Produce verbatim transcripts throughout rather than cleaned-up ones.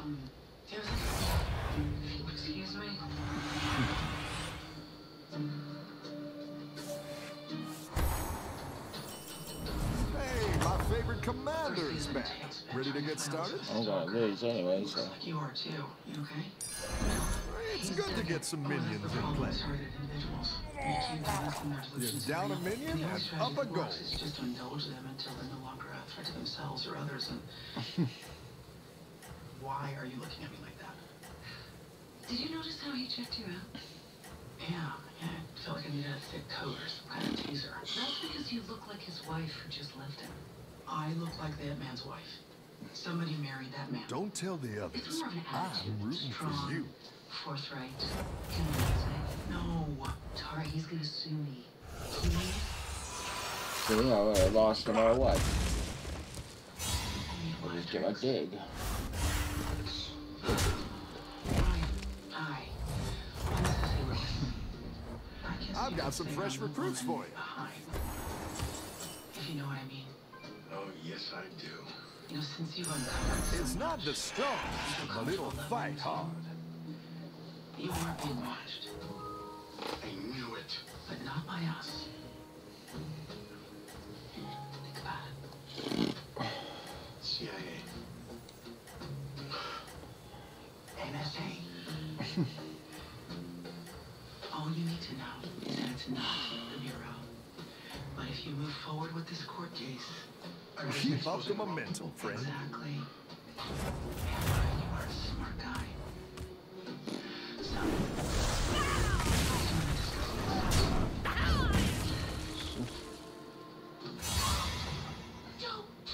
Um, excuse me? Hey, my favorite commander is back. Ready to get started? I'm gonna lose anyway, so. Looks like you are too. You okay? It's good to get some minions in play. You're down a minion and up a goal. It's just to indulge them until they're no longer a threat to themselves or others. And why are you looking at me like that? Did you notice how he checked you out? Yeah, yeah. I felt like I needed a thick coat or some kind of teaser. That's because you look like his wife who just left him. I look like that man's wife. Somebody married that man. Don't tell the others. It's more of an attitude. I'm rooting Strong, for you. forthright. Convincing. No. Tara, he's gonna sue me. Please? So, you know, I lost no matter what. I I'll just get my dig. I've got some fresh recruits for you. If you know what I mean. Oh, yes, I do. You know, since you've uncovered so It's not much, the strong, but it'll fight hard. You aren't being watched, I knew it. but not by us. Think about it. C I A. N S A. All you need to know is that it's not the Bureau. But if you move forward with this court case, Keep up the momentum, friend. exactly. Amber, you are a smart guy. So, Don't do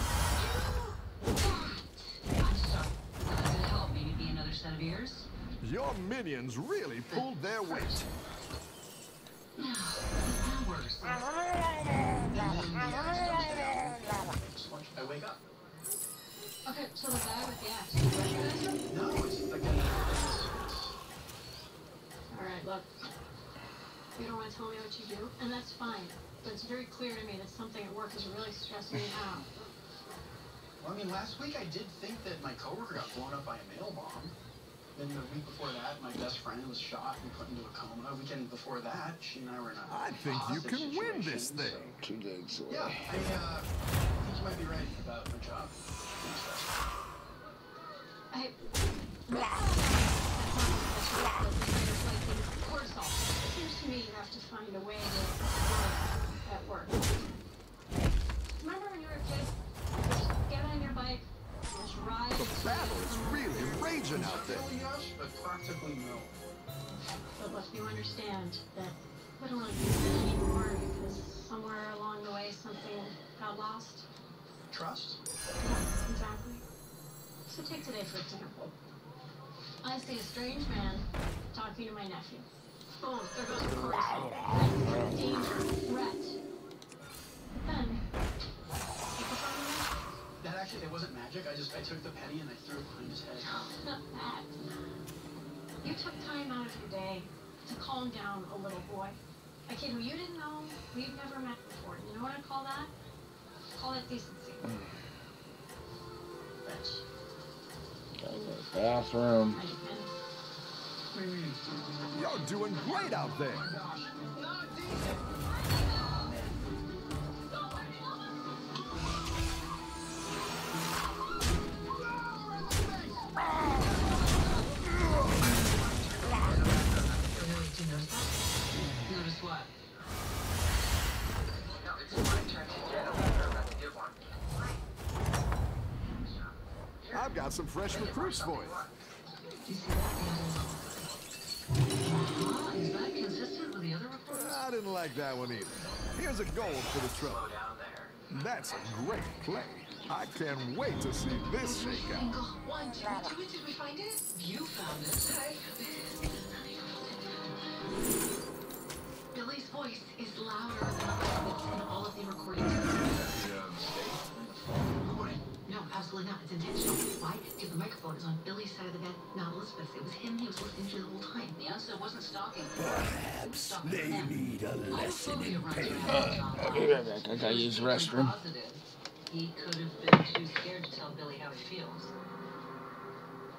that! I'm sorry. Does it help maybe be another set of ears? Your minions really pulled their weight. No, hours. I wake up. Okay, so the guy with the axe, you recognize him? No, it's like a... Alright, look. You don't want to tell me what you do, and that's fine. But it's very clear to me that something at work is really stressing you out. Well, I mean, last week I did think that my coworker got blown up by a mail bomb. Then the week before that, my best friend was shot and put into a coma. A weekend before that, she and I were in a I think you hostage can win this situation, thing. Two digs away. So, yeah, I uh, think you might be right about my job. I... Cortisol. It seems to me you have to find a way to work at work. Remember when you were a kid? Just get on your bike, just ride. The battle is really raging out there. Yes, but practically no. But look, you understand that we don't want to do that anymore because somewhere along the way something got lost. Trust? Yeah, exactly. So take today for example. I see a strange man talking to my nephew. Boom, there goes the cortisol. Danger, threat. But then, people find the magic. That actually, it wasn't magic. I just, I took the penny and I threw it behind his head. Not that. You took time out of your day to calm down a little boy. A kid who you didn't know, who you've never met before. You know what I call that? I call it decency. Rich. Bathroom. You're doing great out there. Notice what? No, it's my turn to get a letter about the new one. I've got some fresh recruits for you. Do you see that? Ah, is that consistent with the other reports? I didn't like that one either. Here's a goal for the Slow trouble. down there. That's a great play. I can't wait to see this shake out. Angle one, did we do it? Did we find it? You found it. Billy's voice is louder than Elizabeth's in all of the recordings. No, absolutely not. It's intentional. Why? Because the microphone is on Billy's side of the bed, not Elizabeth's. It was him he was listening to the whole time. The answer wasn't stalking. Perhaps they need a lesson in pain. I'll be right back. I gotta use the restroom. He could have been too scared to tell Billy how he feels.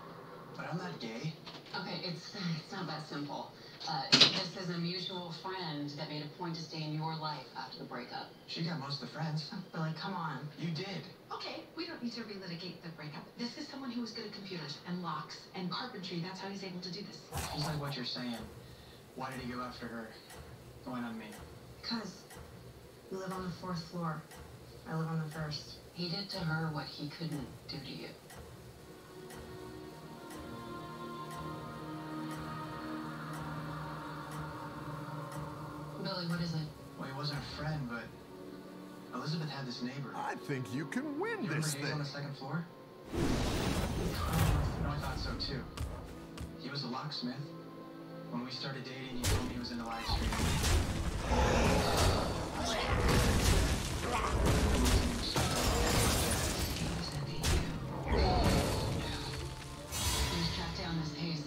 But I'm not gay. Okay, it's it's not that simple. Uh, this is a mutual friend that made a point to stay in your life after the breakup. She got most of the friends. Oh, Billy, come on. You did. Okay, we don't need to relitigate the breakup. This is someone who was good at computers and locks and carpentry. That's how he's able to do this. Just like what you're saying. Why did he go after her? Going on me. Because we live on the fourth floor. I live on the first. He did to her what he couldn't do to you. Billy, what is it? Well, he wasn't a friend, but Elizabeth had this neighbor. I think you can win You this remember Hayes thing. on the second floor? No, I thought so too. He was a locksmith. When we started dating, he told me he was into live streaming. Please track down this Hayes.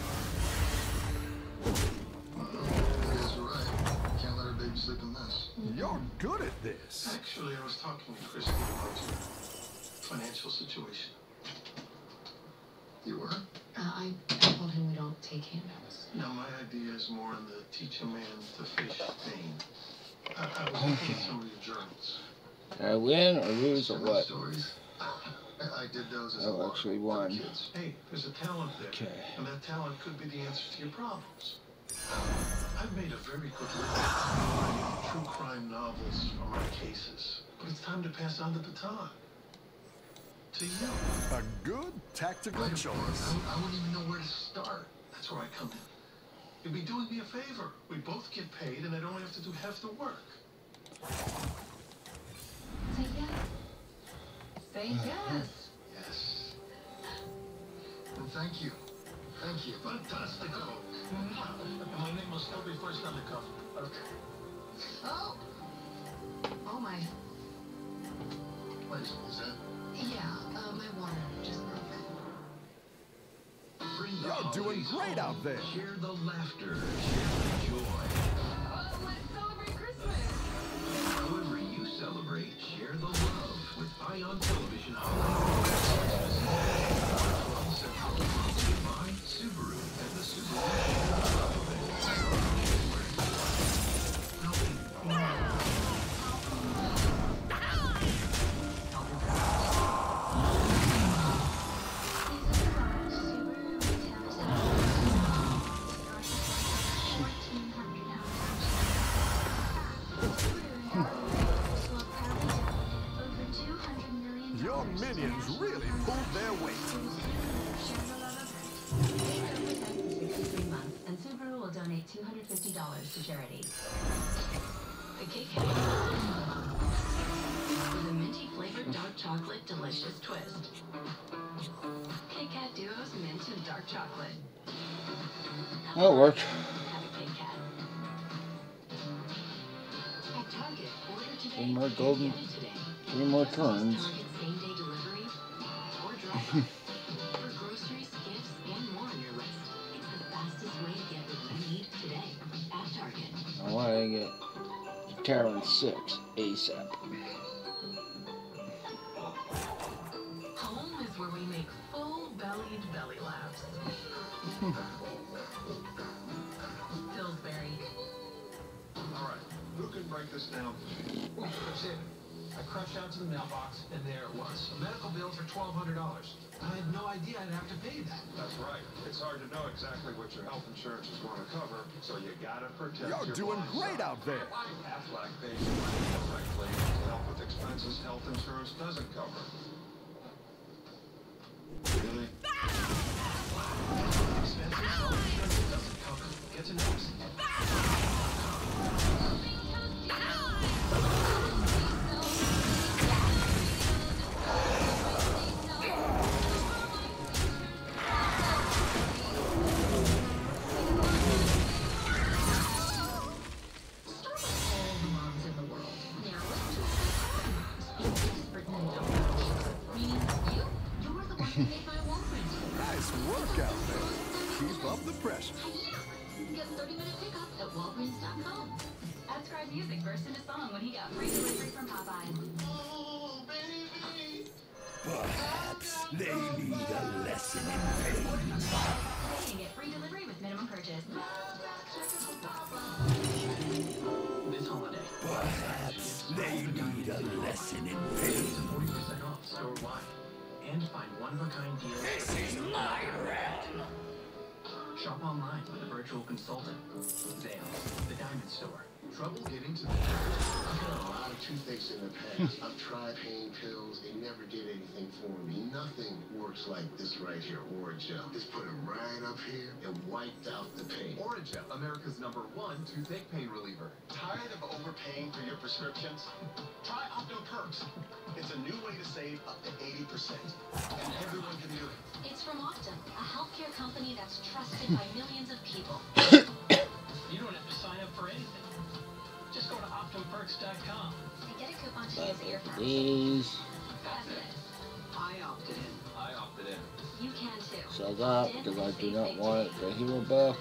That's right. Can't let her babysit the mess. You're good at this. Actually, I was talking to Christy about your financial situation. You were? Uh, I, I told him we don't take handouts. Now, my idea is more on the teach a man to fish vein. I, I was looking at some of your journals. Did I win or lose or Some what? stories. I did those as a Oh, lark actually for won. kids. Hey, there's a talent there. Okay. And that talent could be the answer to your problems. I've made a very good living writing true crime novels for my cases. But it's time to pass on the baton. To you. A good tactical Right, of choice. course. I, I wouldn't even know where to start. That's where I come in. You'd be doing me a favor. We both get paid, and I'd only have to do half the work. Say yes. Say yes. Yes. And thank you. Thank you. Fantastico. And my name will still be first on the cover. Okay. Oh. Oh my. Wait, is that? Yeah, uh, my water just broke. Bring the You're doing holidays great home. out there. Share the laughter. Share the joy. Oh, let's celebrate Christmas. However you celebrate, share the love with Ion Television Holiday. twelve Central, brought to you by Subaru and the Subaru. Your minions really pulled their weight. sixty-three months, and Subaru will donate two hundred fifty dollars to charity. The Kit Kat with a minty flavored dark chocolate delicious twist. Kit Kat Duos mint and dark chocolate. That'll work. Have a Kit Kat. At Target, order today. Three more get golden- it today. Three more Plus, turns. Target same day delivery or drive-up. For groceries, gifts, and more on your list. It's the fastest way to get what you need today at Target. I want to get Talon six ASAP. Home is where we make full-bellied belly laughs. Pillsbury. All right, who can break this down for me? That's it. I crunched out to the mailbox, and there it was. A medical bill for twelve hundred dollars. I had no idea I'd have to pay that. That's right. It's hard to know exactly what your health insurance is going to cover, so you gotta protect You're your doing blind great side. out there. Aflac pays you money directly to help with expenses health insurance doesn't cover. Really? Expenses, health insurance doesn't cover. Get to know us. Nice work out there. Keep up the pressure. Get thirty minute pickup at Walgreens dot com. Outscribe Music burst into song when he got free delivery from Popeye. Oh, baby. Perhaps they need a lesson. lesson in pain. You get free delivery with minimum purchase. This holiday. Perhaps they need a lesson in pain. forty percent off store-wide. And find one-of-a-kind deals. This is my realm. Shop online with a virtual consultant. Zales, the diamond store. Trouble getting to the I've had a lot of toothaches in the past. I've tried pain pills. They never did anything for me. Nothing works like this right here, Oragel. Just put them right up here and wiped out the pain. Oragel, America's number one toothache pain reliever. Tired of overpaying for your prescriptions? Try Optum Perks. It's a new way to save up to eighty percent. And everyone can do it. It's from Optum, a healthcare company that's trusted by millions of people. You don't have to sign up for anything. Just go to optum perks dot com. And get a coupon to use at your pharmacy. These. That's it. I opted in. I opted in. You can too. Shut up, because I do not want the hero buff.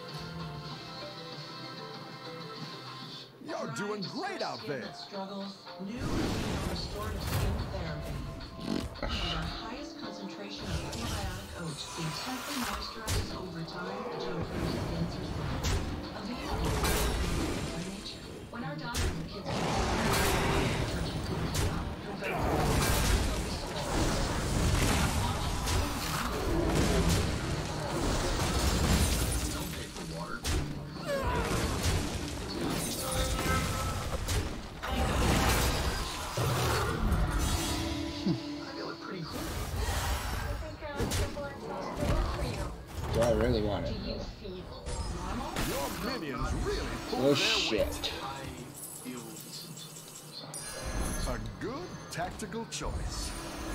You're doing great out there. Struggles. New restorative skin therapy. With our highest concentration of probiotic oats, the intensely moisturizes over time to improve skin's resilience. Available by nature. When our daughters and kids get Don't pay for water. I feel it pretty cool. Do I really want it? Do you feel normal? Your minions really pulled Oh their shit. weight. I feel decent. A good tactical choice.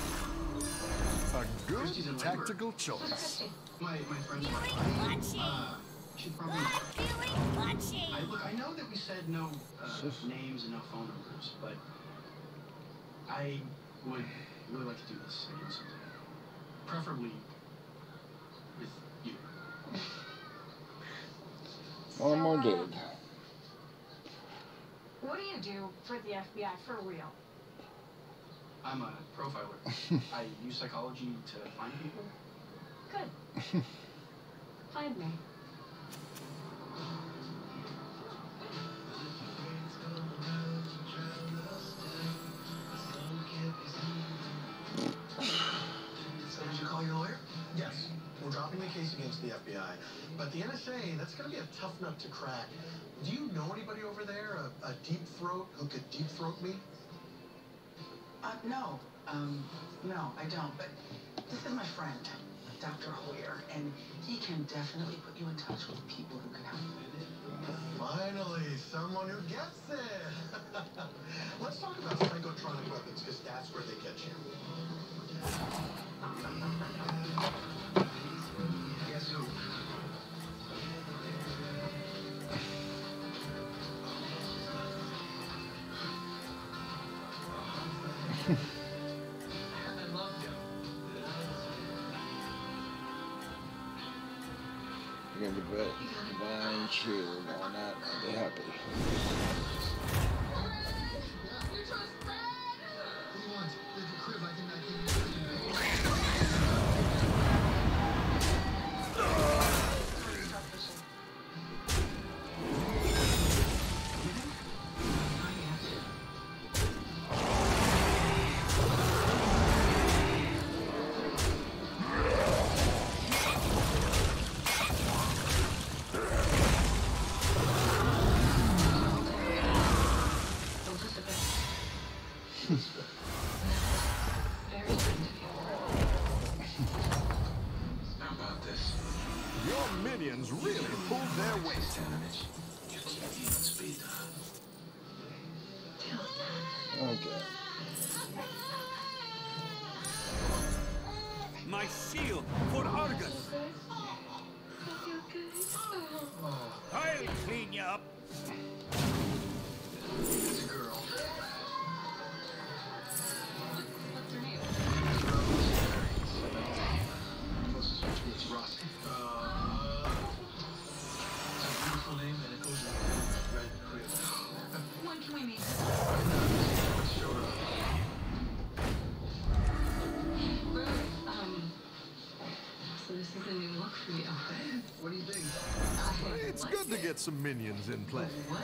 A good tactical choice. My my friend's wife. Uh, she'd probably. I look. I know that we said no uh, names and no phone numbers, but I would really like to do this again someday. Preferably with you. One more dude. What do you do for the F B I for real? I'm a profiler. I use psychology to find people. Good. Find me. So did you call your lawyer? Yes. We're dropping the case against the F B I. But the N S A, that's going to be a tough nut to crack. Do you know anybody over there, a, a deep throat who could deep throat me? Uh, no. Um, no, I don't. But this is my friend, Doctor Hoyer, and he can definitely put you in touch with people who can help you. Finally, someone who gets it. Let's talk about psychotronic weapons, because that's where they get you. Guess who? I love you. You're gonna be great. Divine shield on that. I'll be happy. How about this? Your minions really pulled their weight. Okay. My shield for Argus. I'll clean you up. It's a girl. What's her name? Closest one to me is Russ. Uh, it's a beautiful name, and it goes with red crib. When can we meet? Sure. Ruth, um, to get some minions in play. What?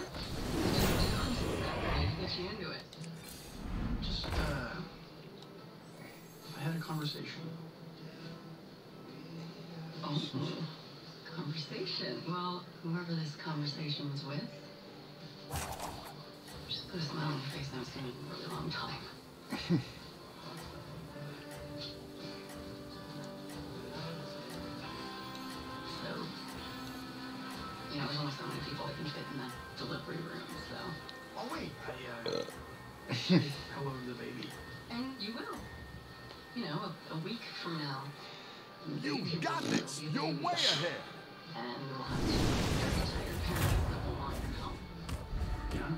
Get you into it. Just, uh... I had a conversation. Oh, conversation. Well, whoever this conversation was with, just put a smile on your face. I haven't seen it in a really long time. So, you know, there's only so many people that can fit in the delivery room, so. Oh, wait. I, uh... say hello to the baby. And you will. You know, a, a week from now. You got this! You're way ahead! And we'll have two very tired parents that will wander home. Yeah?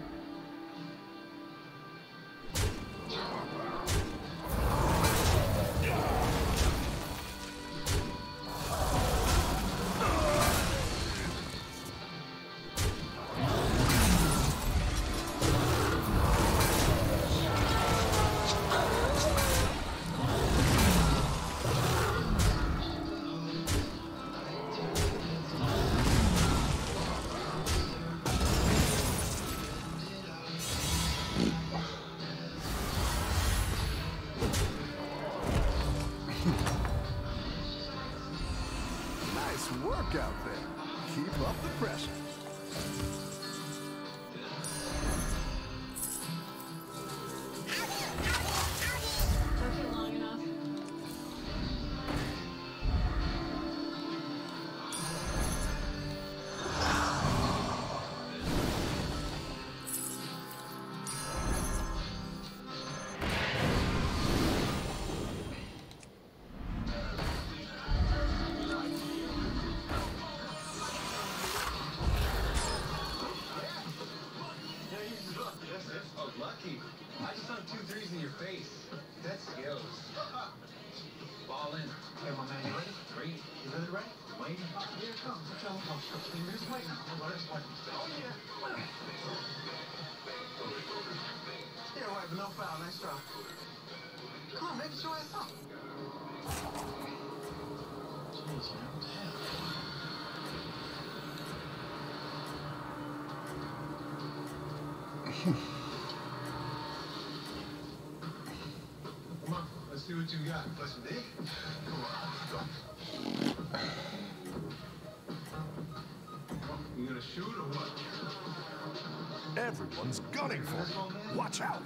Nice work out there. Keep up the pressure. Took you long enough. Oh, lucky. I just hung two threes in your face. That's skills. Ball in. Hey, my man, you ready? Three. You ready, right? Wait. Here it comes. Come on, come on. Here's waiting. Oh, yeah. Yeah, right, but no foul. Nice try. Come on, make it your ass up. Jeez, man, what the hell? Come on, let's see what you got. Play some D? Come on. You gonna shoot or what? Everyone's gunning for it. Watch out!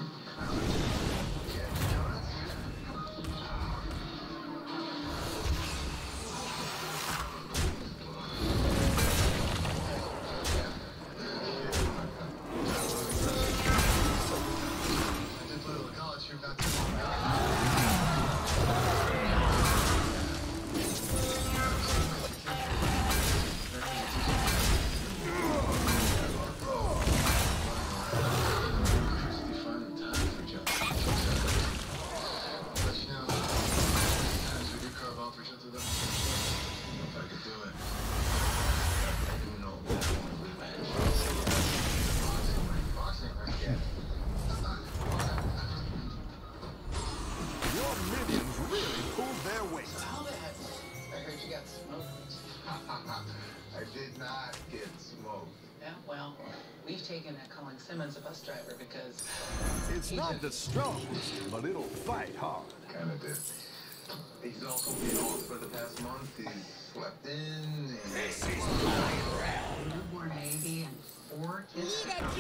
I did not get smoked. Yeah, well, we've taken a Colin Simmons, a bus driver, because... It's not the strongest, but it'll fight hard. Kinda did. He's also been off for the past month. He's slept in and... This is my realm. Newborn baby and four kids to come.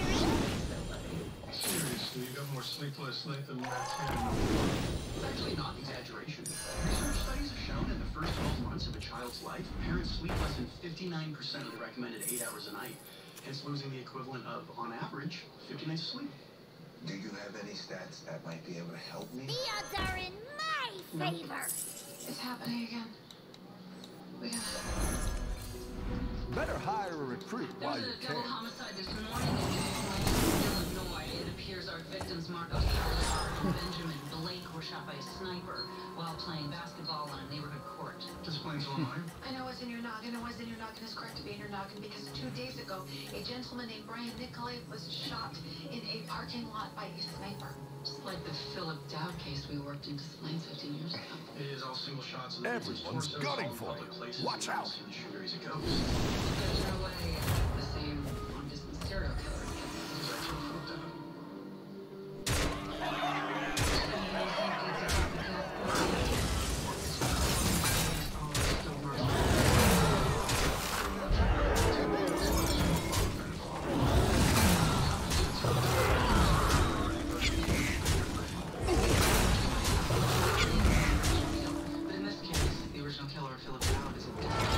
Seriously, you got more sleep last night than Matt's had in It's actually not an exaggeration. Research studies have shown in the first twelve months of a child's life, parents sleep less than fifty-nine percent of the recommended eight hours a night, hence losing the equivalent of, on average, fifty nights of sleep. Do you have any stats that might be able to help me? The odds are in my favor. It's happening again. We gotta... Better hire a recruit There while was you a can. double homicide this morning in Illinois. It appears our victims, Marcos and Benjamin Blake, were shot by a sniper while playing basketball on a neighborhood court. Just plain Illinois. I know what's in your noggin, and what's in your noggin is correct to be in your noggin because two days ago, a gentleman named Brian Nicolay was shot in a parking lot by a sniper. Just like the Philip Dowd case we worked into Slane's fifteen years ago. It is all single shots of the Everyone's gunning for you. Watch out. The shooter is a ghost. There's no way the same long-distance serial killer gets He's actually Philip Dowd. But in this case, the original killer of Philip Dowd is a different.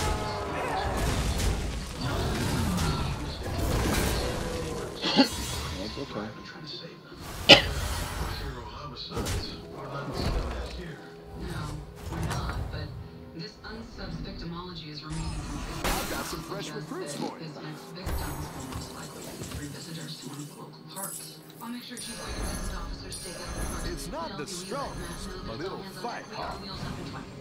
That's okay. I'm trying to save them. Zero homicides. We're not doing that here. No, we're not, but this unsubs victimology is remaining consistent. I've got some fresh Suggests recruits that for you. His next victims will most likely be three visitors to one of the local parks. I'll make sure Chief Wiggins and officers stake out the park. It's not the And I'll be strongest, that but man it'll hands on fight deck. We got hard. wheels up and fight.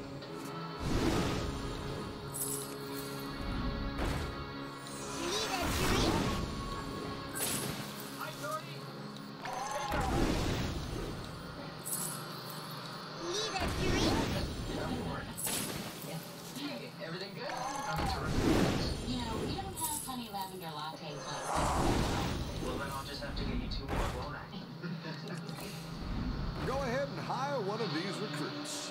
Hey, everything good? You know, we don't have honey lavender lattes like Well, then I'll just have to get you two more, won't I? Go ahead and hire one of these recruits.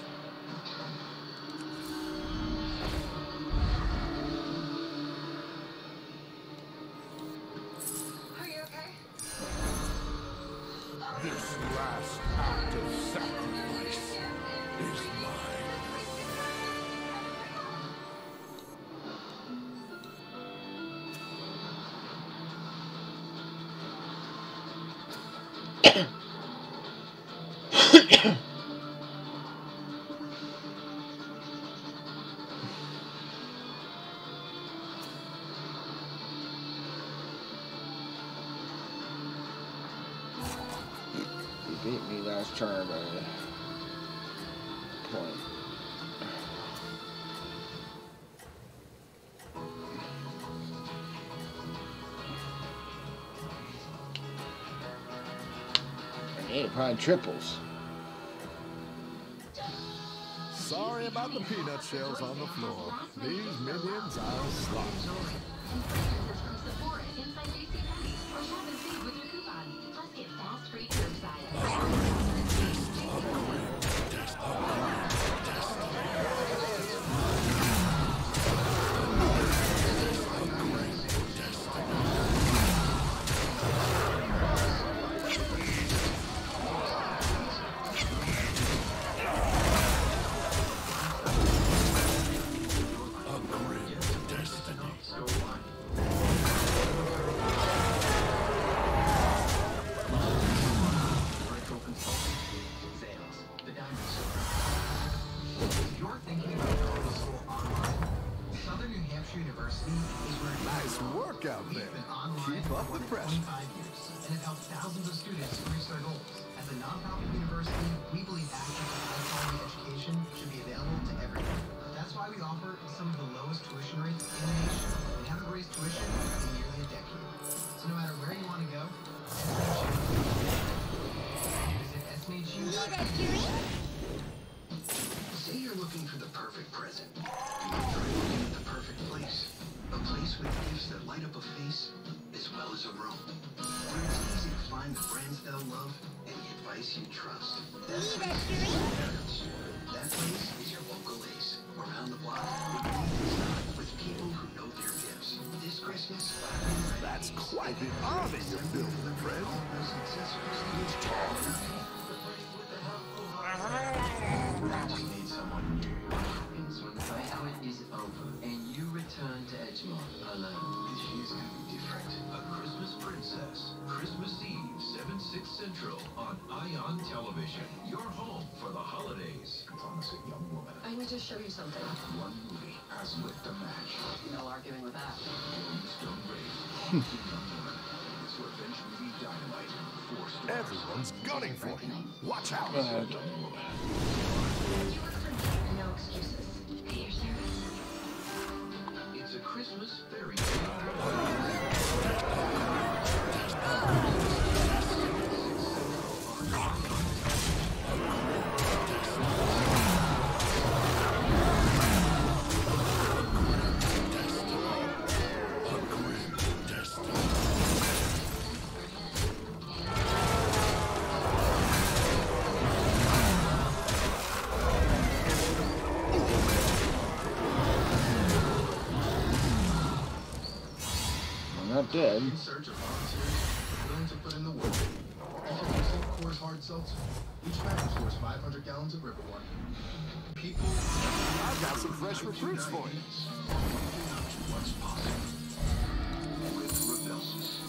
Are you okay? This last act of sacrifice is mine. He beat me last turn by a point. Hey, probably triples. Sorry about the peanut shells on the floor. These minions are sloppy. and fragrances from Sephora inside J C Penney. Or shop and save with your coupon. Plus get fast free curbside. You're thinking about going to school online? Southern New Hampshire University is where it's Nice work out We've there. been online Keep for up more the than pressure. twenty-five years, and have helped thousands of students reach their goals. As a nonprofit university, we believe access to high-quality education should be available to everyone. That's why we offer some of the lowest tuition rates in the nation. We haven't raised tuition in nearly a decade. So no matter where you want to go, visit S M H U dot E D U. Say you're looking for the perfect present. You might try looking at the perfect place. A place with gifts that light up a face as well as a room. Where it's easy to find the brands they'll love and the advice you trust. That place is your parents. That place is your local Ace. Around the block with neat design with people who know their gifts. This Christmas, That's quite the army you're building, friend. I just need someone new. What happens when the banquet is over and you return to Edgemont alone? She's gonna be different. A Christmas Princess, Christmas Eve, seven, six Central on Ion Television. Your home for the holidays. Promising young woman. I need to show you something. One movie has lit the match. No arguing with that. Brimstone Gaming. Young woman. It's to avenge movie Dynamite. Four stars. Everyone's gunning for you. Watch out. Uh, You work for me. No excuses. Pay your service. It's a Christmas fairy tale. did. In search of volunteers willing to put in the work. Introducing Coors Hard Seltzer. Each pack stores five hundred gallons of river water. People, I've got some fresh recruits for you. What's possible with Rebelsis.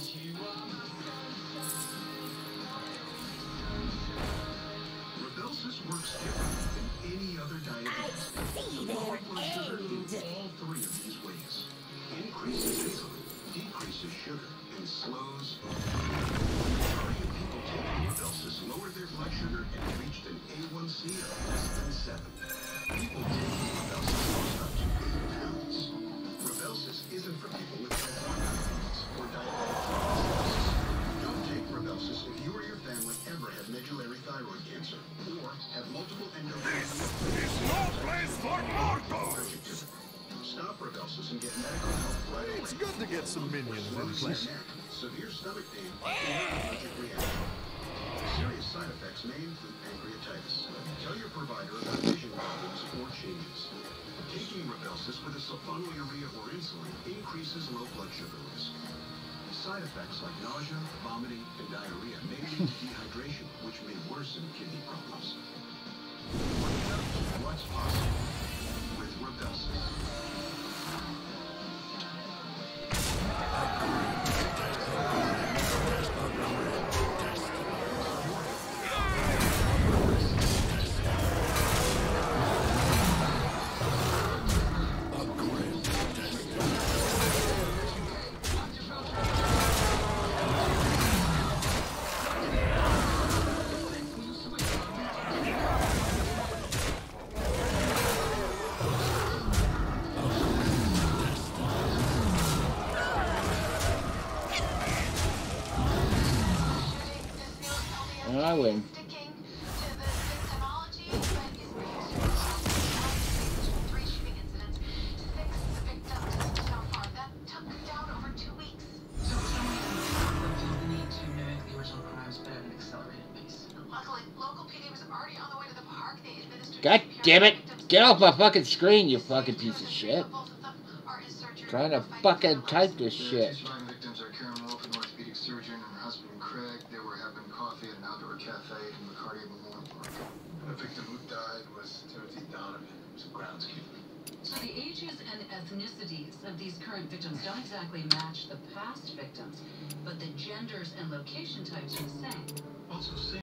Rebelsis works different than any other diabetes. The lower blood sugar in all three of these ways. Increases insulin, decreases sugar, and slows. Three people taking Rebelsis lowered their blood sugar and reached an A one C of less than seven. People taking Rebelsis lost up to eight pounds. Rebelsis isn't for people with type one diabetes or diabetic ketoacidosis. Don't take Rebelsis if you or your family ever had medullary thyroid cancer or have multiple endocrine. This is no place for mortals! Stop Rebelsis and get medical help right away. It's good to get some minions in place. Severe stomach pain or allergic reaction. Serious side effects may include pancreatitis. Tell your provider about vision problems or changes. Taking Rebelsis with a sulfonylurea or insulin increases low blood sugar risk. Side effects like nausea, vomiting, and diarrhea may lead to dehydration, which may worsen kidney problems. What's possible with Rebelsis? And I win. Sticking to the victimology, but is being three shooting incidents, six victims so far. That took down over two weeks. So for some reason, the feel the need to mimic the original crimes, but at an accelerated pace. Luckily, local P D was already on the way to the park. They administered. God damn it! Get off my fucking screen, you fucking piece of shit. Trying to fucking type this shit. Victims are Karen Wolf, an orthopedic surgeon, and her husband Craig. They were having coffee at an outdoor cafe in McCarty Memorial Park. The victim who died was Timothy Donovan, who was a groundskeeper. So the ages and ethnicities of these current victims don't exactly match the past victims, but the genders and location types are the same. Also,